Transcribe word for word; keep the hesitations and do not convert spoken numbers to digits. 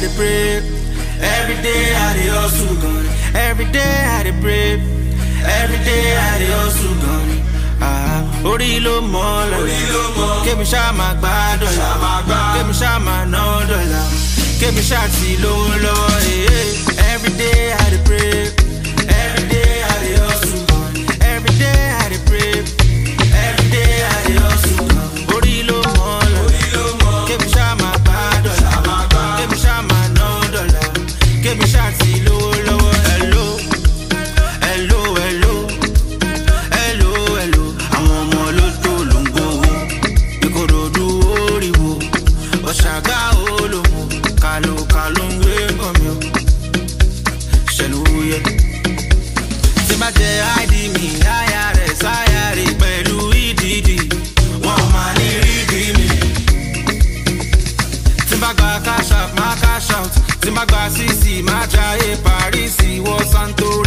dey pray. Every day I dey hustle gun. Every day I dey pray. Every day I dey hustle gun. Ah, orí ló mọ́ lọ́la. Kémi ṣá máa gbá dọ́là. Kémi ṣá máa ná dọ́là. Kémi ṣá ti lówó lọ́wọ́. Every day I dey pray. Every day I dey hustle gun. Every day I dey pray. Every day I dey hustle gun. Orí ló mọ́ lọ́la. Kémi ṣá máa gbá dọ́là. Kémi ṣá máa ná dọ́là. Kémi ṣá ti lówó lọ́wọ́. Hello, hello, hello. Ṣàgá olówó, kàlò kàlò ń gbé nǹkan mi o. Ṣẹ̀nu yẹ. Tí bá jẹ I D mi, àyà rẹ̀ sáyà rẹ̀ pẹ̀lú ìdídì. Wọ́n máa ní rídì mi. Tí bá gba cash out, máa cash out. Tí bá gba C C, máa jayé Paris, wọ Santorini.